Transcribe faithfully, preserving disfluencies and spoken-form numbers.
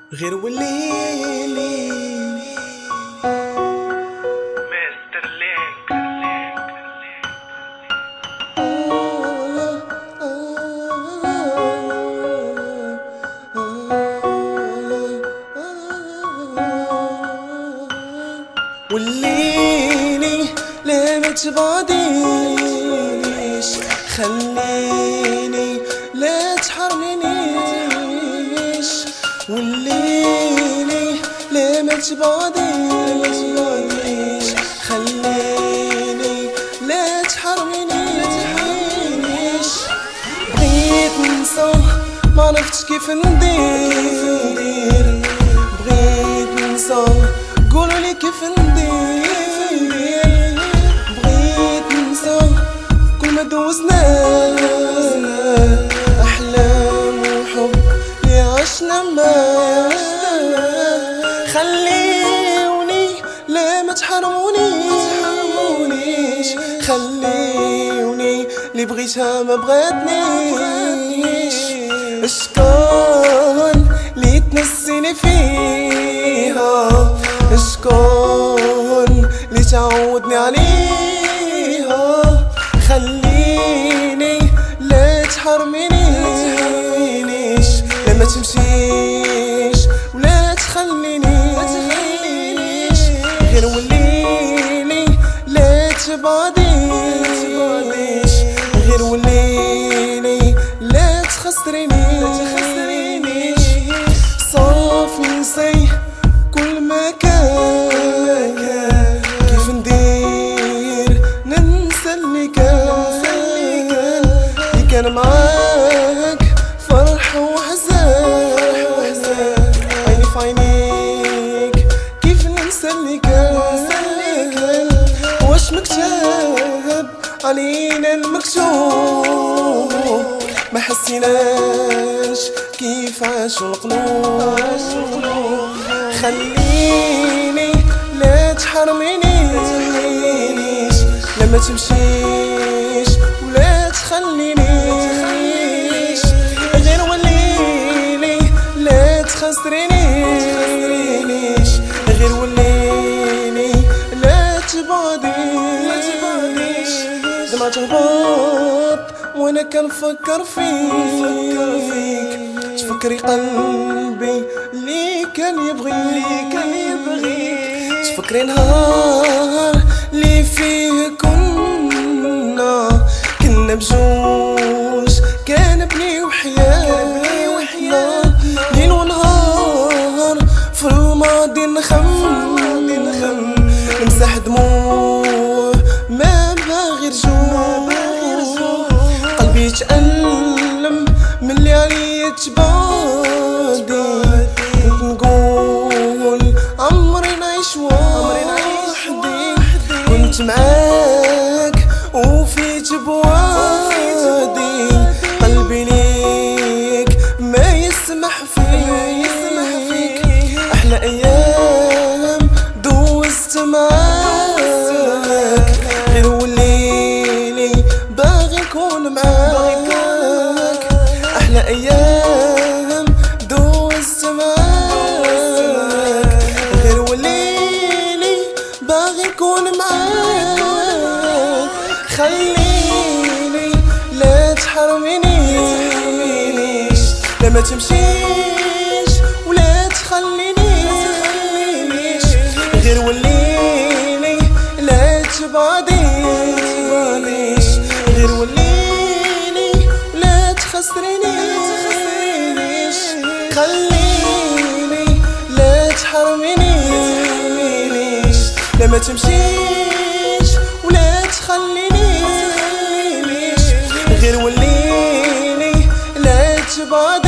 غير وليلي مستر لينك. وليني لا ما تبعدينيش، خليني لا تحرمنيش. وليني لا ما تبعدينيش، خليني لا تحرمنيش. بغيت ننسى ما عرفتش كيف ندير، بغيت ننسى قولولي كيف ندير. بغيت ننسى كل ما دوزنا أحلام وحب اللي عشنا معاه. خليوني لا ما تحرمونيش، خليوني اللي بغيتها ما بغاتنيش. اشكون اللي تنسيني فيها، اشكون اللي تعودني عليها. خليني لا تحرمنيش، لا ما تمشيش ولا تخلينيش. غير وليلي لا تبعدينيش، غير وليلي لا تخسرينيش. صافي نسي كل ما كان، كيف ندير ننسى اللي كان، اللي كان معاك فرح وحزان. عيني في عينيك كيف ننسى اللي كان، واش مكتاب علينا المكتوب ما حسيناش كيف عاشوا القلوب. خليني لا تحرمنيش، لا ما تمشيش ولا تخلينيش. غير وليلي لا تخسرينيش، غير وليلي لا تبعدينيش. دمعة تهبط وانا كنفكر فيك، تفكري قلبي اللي كان يبغيك، تفكري نهار اللي فيه كنا كنا بجوج، كان بني وحياتنا. ليل ونهار في الماضي نخم، نمسح دموع ما باغي رجوع. قلبي يتألم من اللي عليا تبعدي، كنت نقول عمري نعيش وحدي. كنت معاك وفيت بوادي، قلبي ليك ما يسمح فيك. أحلى أيام دوزت معاك، غير وليلي باغي نكون معاك. أحلى أيام دوزت معاك، غير وليلي باغي نكون معاك. خليني لا تحرمنيش، لا ما تمشيش ولا تخلينيش. غير وليلي لا تبعدينيش، غير وليلي لا تخسرينيش. خليني لا تحرمنيش، لا ما تمشيش ولا تخلينيش. غير وليلي لا تبعدينيش.